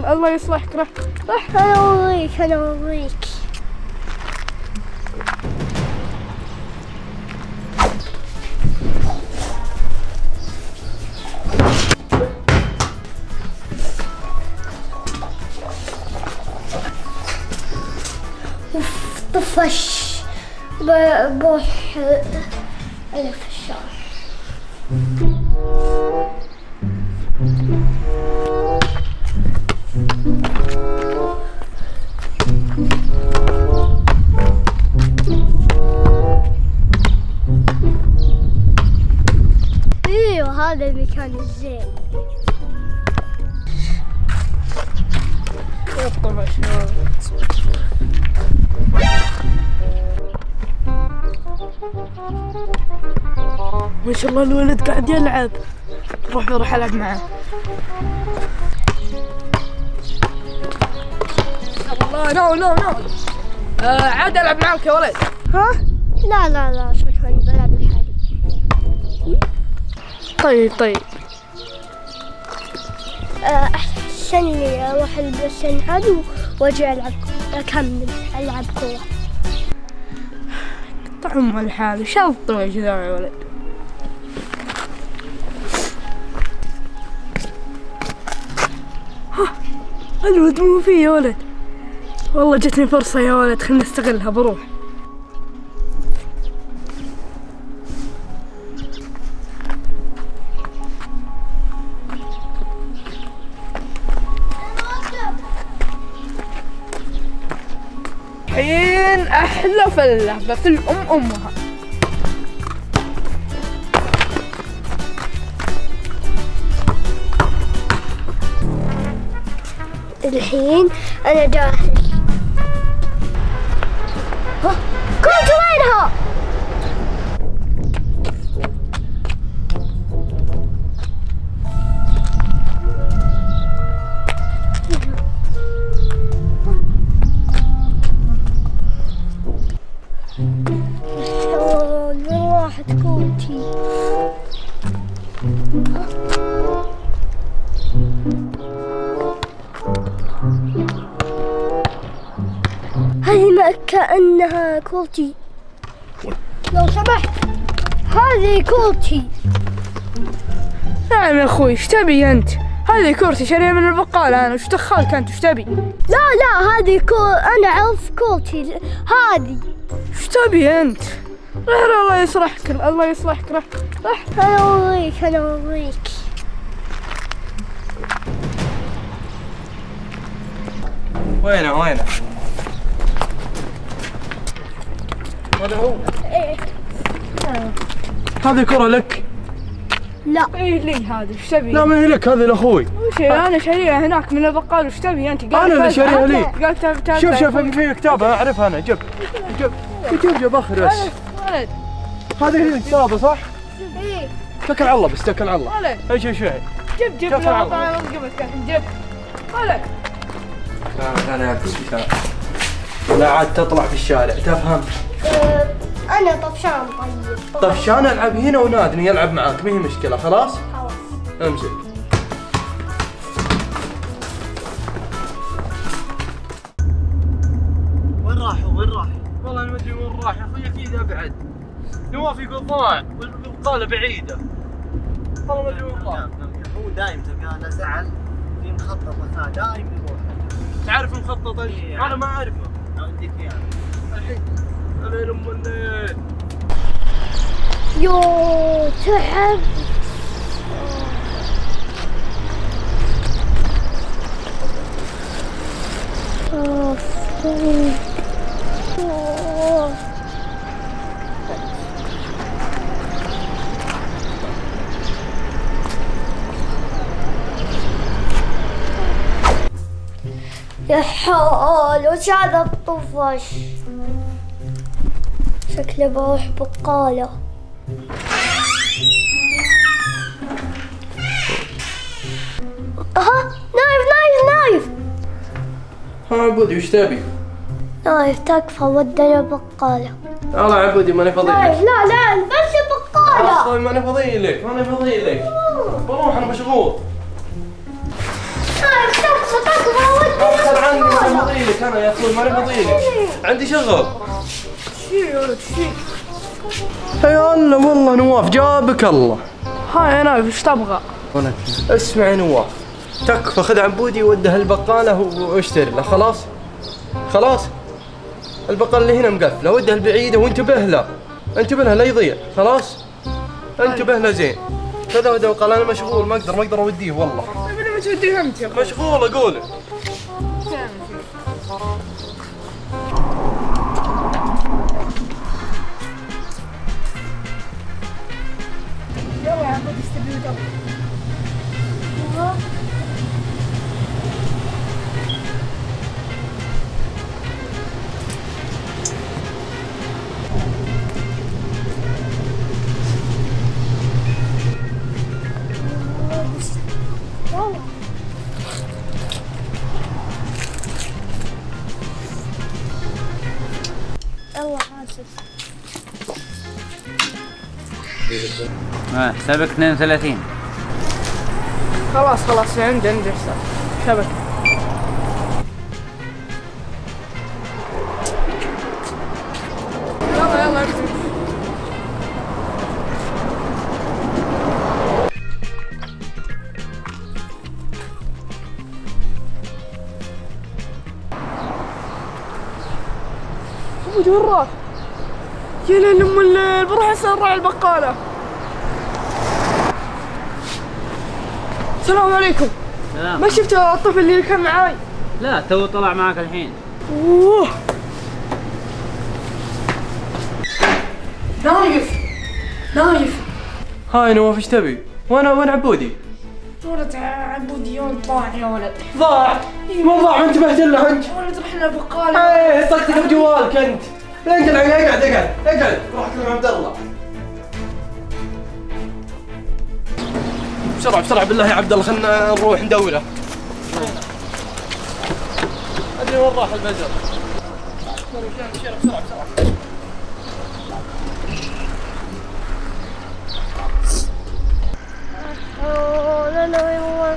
الله يصلحك. راح أنا أوريك. طفش بروح ألف الشارع. ايوه هذا المكان الزين. طفش. ما شاء الله الولد قاعد يلعب. بروح العب معه. الله نو عاد العب معك يا ولد. ها؟ لا شكرا بلعب لحالي. طيب احسن لي اروح البس هذا واجي اكمل العب كورة. طعم الحال شلطوا يا جدع يا ولد. الولد مو فيه يا ولد. والله جتني فرصة يا ولد، خلنا نستغلها. بروح. الحين أحلى فلة بفل أمها. الحين أنا جاهز. كنت وينها؟ وين راحت كوتي؟ هذه كأنها كوتي. لو سمحت هذه كوتي. نعم يا اخوي، ايش تبي انت؟ هذه كورتي شاريها من البقالة انا، وش دخلك انت؟ وش تبي؟ لا هذه انا اعرف كوتي هذه. وش تبي انت؟ الله يصلحك. راح. انا اوريك. وينه؟ هذا هو. ايه هذه كرة لك؟ لا ايه لي هذه. وش تبي؟ لا ما هي لك، هذه لاخوي. وش انا شاريها هناك من البقال. وش تبي انت؟ انا اللي شاريها لي. قالت شوف في كتابة اعرفها انا. جب اخر بس. ولد هذه هي الكتابة صح؟ ايه. توكل على الله بس، توكل على الله. ولد اي شوي جب توكل على الله. لا وقفت جب. ولد لا يا كسبتها. لا عاد تطلع في الشارع، تفهم؟ انا طفشان. طفشان العب هنا ونادني يلعب معاك، ما هي مشكلة. خلاص امسك. وين راحوا؟ والله انا ما ادري وين راح يا اخوي، اكيد ابعد. نواف يقول ضاع والبقالة بعيدة. والله ما ادري وين راح. هو دايم تلقاه له زعل في مخطط مثلا دايم يروح. تعرف المخطط؟ انا ما اعرفه. عندك يعني الحين الليل ام الليل. يو تعب. يا حول وش هذا الطفش؟ شكله بروح بقالة. نايف. ها عبودي وش تبي؟ نايف تكفى ودنا بقالة. يلا عبودي ماني فاضي نايف لك. لا بس بقالة. اصلا ماني فاضي لك. بروح انا مشغول. نايف تكفى انا يا اخوي ماني فاضيلك، عندي شغل. شي يا ولد شي. يا الله والله نواف جابك الله. هاي انا وش تبغى؟ اسمع يا نواف، تكفى خذ عبودي وده البقالة واشتري له. خلاص خلاص، البقالة اللي هنا مقفلة وده البعيدة، وانتبه له انتبه له لا يضيع. خلاص انتبه له زين. كذا وده قال انا مشغول ما اقدر اوديه والله. ابني ما توديه انت يا اخوي. مشغول اقول. يلا يا عبود استبيو دم. يلا حاسب. حسابك 32. خلاص عندي حساب شبكة. يلا اكتب. ابو وين راح؟ يا ليل ام الليل، بروح اسرع البقالة. السلام عليكم. سلام. ما شفت الطفل اللي كان معاي؟ لا تو طلع معك الحين. اوه نايف. هاي نواف ايش تبي؟ وين عبودي؟ ولد عبودي يا ولد ضاع يا ولد. ضاع؟ ما ضاع ما انتبهت له انت. يا ولد رحنا البقالة. ايه طقطق بجوالك انت. انت اقعد روح كلم عبد الله. بسرعة بالله يا عبد الله، خلنا نروح ندوره. ادري وين راح البزر. بسرعة. لا يلا.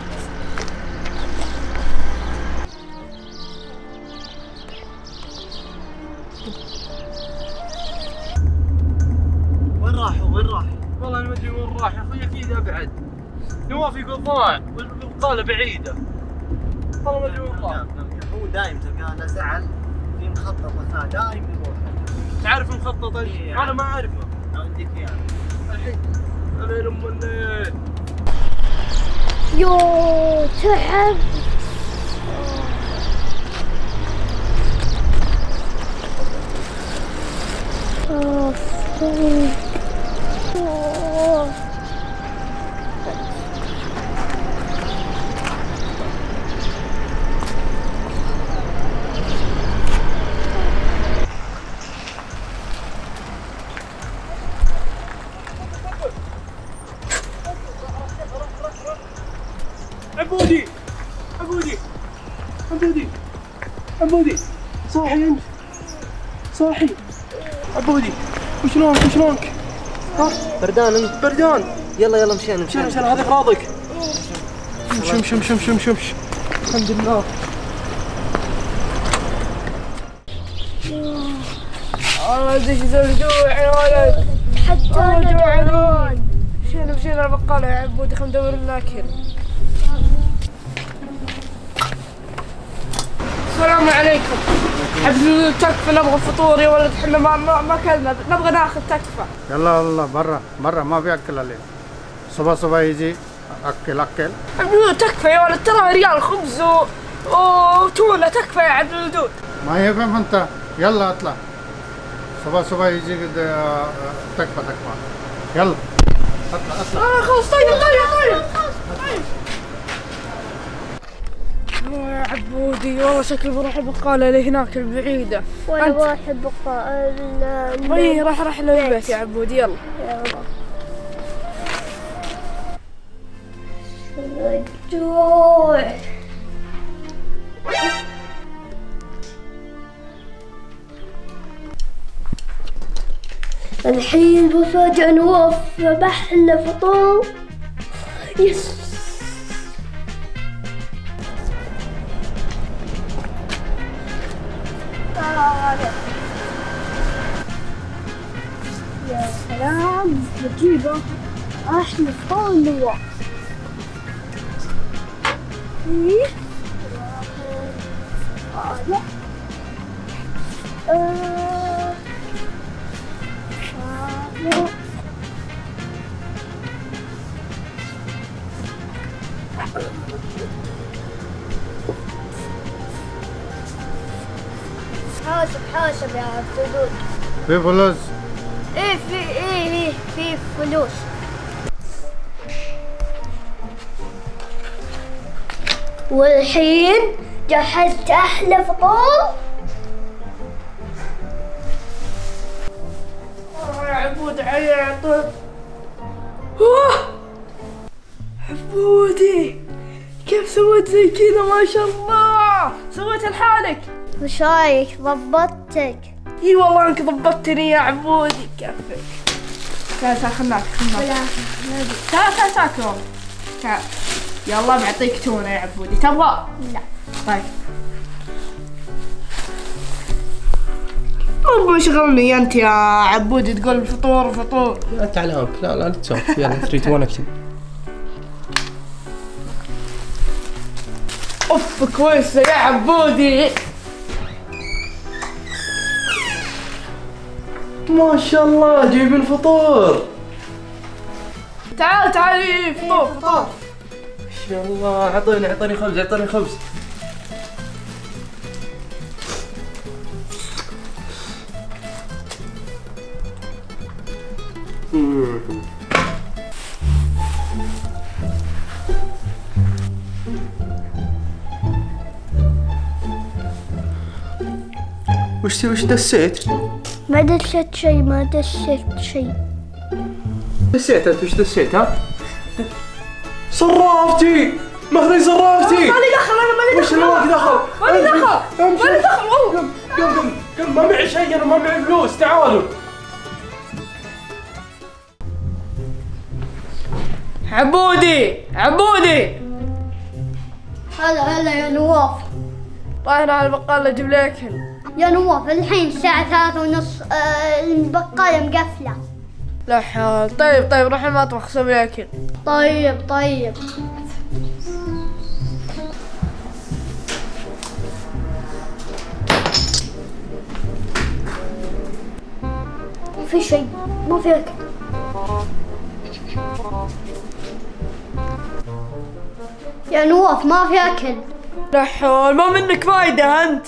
وين راحوا؟ والله انا ما ادري وين راح يا اخوي، اكيد ابعد. نواف يقول ضاع والبقالة بعيدة. والله ما ادري وين راح. هو دايم تلقاه له زعل في مخطط مكان دايم يروح. تعرف المخطط ايش؟ انا ما اعرفه. اوديك اياه الحين انا ام الليل. يو تعب. عبودي صاحي انت؟ صاحي عبودي؟ وشلونك؟ ها؟ بردان انت؟ بردان. يلا مشينا هذا اغراضك. شم الحمد لله. والله دش الجوع يا ولد. حتى انا جوعان. مشينا البقالة يا عبودي، خلينا ندور لنا اكل. السلام عليكم. عبد تكفى نبغى فطور يا ولد، احنا ما اكلنا، نبغى ناخذ تكفى. يلا برا ما في اكل عليه. صبح يجي اكل. عبد تكفى يا ولد، ترى ريال خبز وتونه، تكفى يا عبد الودود. ما يفهم انت. يلا اطلع. صبح يجي تكفى. يلا اطلع. خلاص طيب. يا عبودي والله شكلي بروح البقالة اللي هناك البعيدة. وانا رايح البقالة. اي راح للبيت يا عبودي. يلا الجوع. الحين بفاجأ نواف بحل فطور. يس عليك. يا سلام بجيبه احلى فطور النواف. ايه هذا حاسب يا عبدود. في فلوس؟ ايه في فلوس. والحين جهزت احلى فطور. يا عبود عيط. عبودي كيف سويت زي كذا؟ ما شاء الله سويت لحالك. وش رايك ضبطتك؟ اي والله انك ضبطتني يا عبودي. كيفك؟ تعال خلناك تعال تعال يلا بعطيك تونة يا عبودي. تبغى؟ لا. طيب مو شغلني انت يا عبودي تقول فطور. لا تعال لا تسولف. يلا 3 2 1 اكشن. اوف كويسة يا عبودي. ما شاء الله جايبين فطور. تعال فطور. ما شاء الله. اعطيني خبز. وش دسيت؟ ما دشيت شيء. دسيت انت؟ وش دسيت ها؟ صرافتي ماخذين صرافتي. مالي دخل انا مالي وش اللي مالك دخل؟ مالي دخل. قم ما معي شيء انا ما معي فلوس. تعالوا. عبودي هلا يا نواف. طاير على البقالة اجيب لي اكل. يا نواف الحين الساعة 3:30 البقالة مقفلة. لا حول. طيب روح المطبخ سوي لي اكل. طيب ما في شيء. ما في اكل. يا نواف ما في اكل. لا حول. ما منك فايدة انت.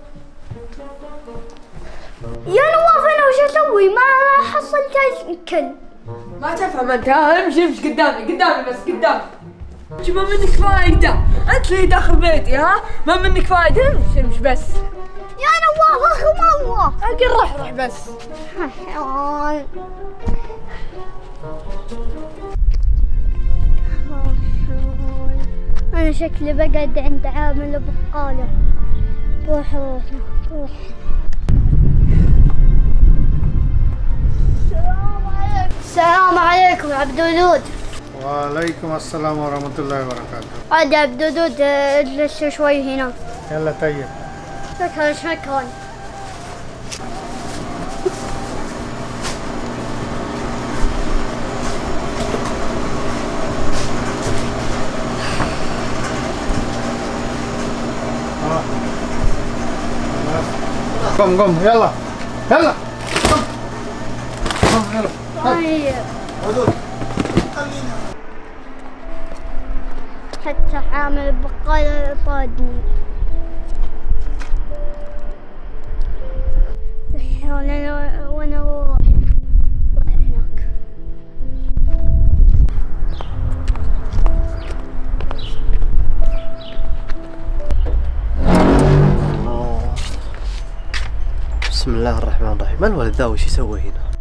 يا نواف انا وش اسوي؟ ما حصلت اكل. ما تفهم انت. امشي قدامي بس قدامي. ما منك فايدة. انت اللي داخل بيتي ما منك فايدة. امشي بس. يا نواف اخي مرة. اقل روح بس. أنا شكلي بقعد عند عامل بقالة. روح. السلام عليكم يا عبد الودود. وعليكم السلام ورحمة الله وبركاته. عاد يا عبد الودود اجلس شوي هنا. يلا طيب. شكرا. قم يلا. طيب حتى عامل البقالة طادني. وانا اروح هناك. بسم الله الرحمن الرحيم. ما الولد ذا وش يسوي هنا؟